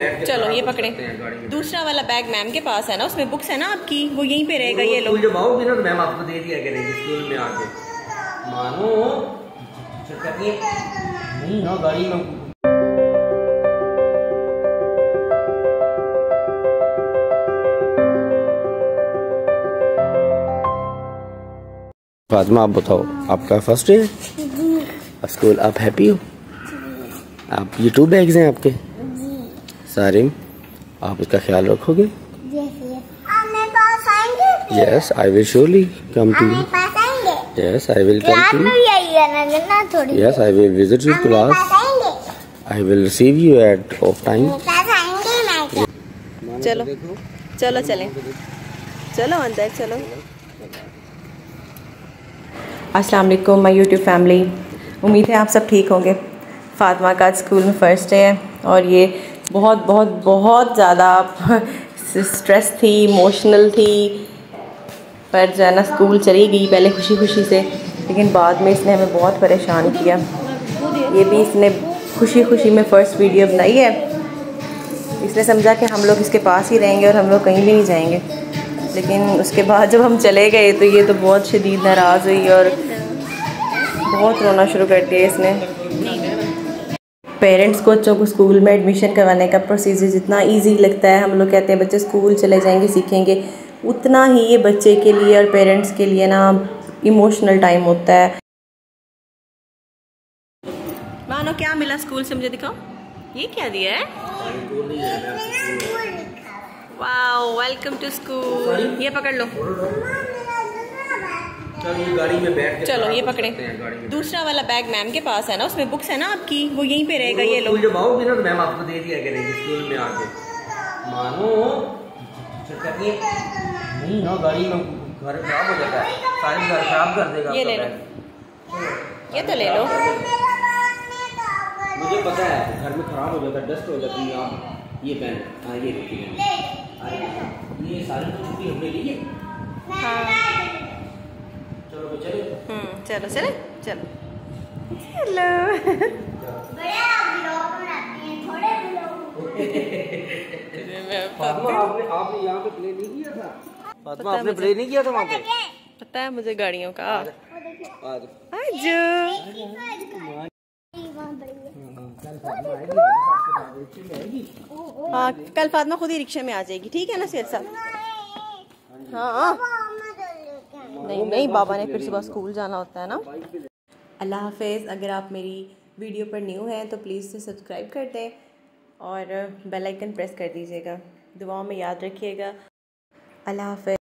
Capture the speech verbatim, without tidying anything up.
चलो ये पकड़े। दूसरा वाला बैग मैम के पास है ना, उसमें बुक्स है ना आपकी, वो यहीं पे रहेगा। ये लो, जब आओगी ना तो मैम आपको दे दिया करेंगे स्कूल में आके। मानो नहीं ना गाड़ी में। फातिमा आप बताओ, आपका फर्स्ट डे स्कूल, आप हैप्पी हो? आप ये टू बैग्स हैं आपके? सारिम, आप इसका ख्याल रखोगे? Yes I will surely come to you. Yes I will come to you. Yes I will visit your class. I will receive you at of time. चलो चलो चलें, चलो अंदर चलो। अस्सलाम वालेकुम माय यूट्यूब फैमिली, उम्मीद है आप सब ठीक होंगे। फातिमा का आज स्कूल में फ़र्स्ट डे है और ये बहुत बहुत बहुत ज़्यादा स्ट्रेस थी, इमोशनल थी, पर जो है ना स्कूल चली गई पहले खुशी खुशी से, लेकिन बाद में इसने हमें बहुत परेशान किया। ये भी इसने खुशी खुशी में फ़र्स्ट वीडियो बनाई है। इसने समझा कि हम लोग इसके पास ही रहेंगे और हम लोग कहीं भी नहीं जाएंगे, लेकिन उसके बाद जब हम चले गए तो ये तो बहुत शदीद नाराज़ हुई और बहुत रोना शुरू कर दिया इसने। पेरेंट्स को बच्चों को स्कूल में एडमिशन करवाने का प्रोसीजर जितना इजी लगता है, हम लोग कहते हैं बच्चे स्कूल चले जाएंगे सीखेंगे, उतना ही ये बच्चे के लिए और पेरेंट्स के लिए ना इमोशनल टाइम होता है। मानो क्या मिला स्कूल से, मुझे दिखाओ, ये क्या दिया है? Wow, welcome to school. ये पकड़ लो, गाड़ी में बैठ के चलो ये पकड़े। दूसरा वाला बैग मैम के पास है ना, उसमें बुक्स है ना आपकी, वो यहीं पे रहेगा। ये लो, जब आओगी ना तो मैम आपको दे दिया करेंगे स्कूल में आके। मानो नहीं ना गाड़ी में, घर खराब हो जाता है, सारी घर खराब कर देगा। ये ले लो, ये तो ले लो। मुझे पता है घर में खराब हो जाता है, डस्ट हो जाती है। आप ये पेन, हाँ ये देखिए, ये सारी छुट्टी हमने ली है। हाँ चलो तो चलो। हम्म चलो चलो चलो चलो। फातिमा आपने आपने यहाँ पे प्ले नहीं किया था? फातिमा आपने प्ले नहीं किया था वहाँ पे? पता है मुझे गाड़ियों का। आज हाँ कल फातिमा खुद ही रिक्शा में आ जाएगी, ठीक है ना सैयद साहब? हाँ नहीं नहीं, बाबा ने फिर सुबह स्कूल जाना होता है ना। अल्लाह हाफिज़। अगर आप मेरी वीडियो पर न्यू हैं तो प्लीज़ से सब्सक्राइब कर दें और बेल आइकन प्रेस कर दीजिएगा। दुआओं में याद रखिएगा। अल्लाह हाफिज़।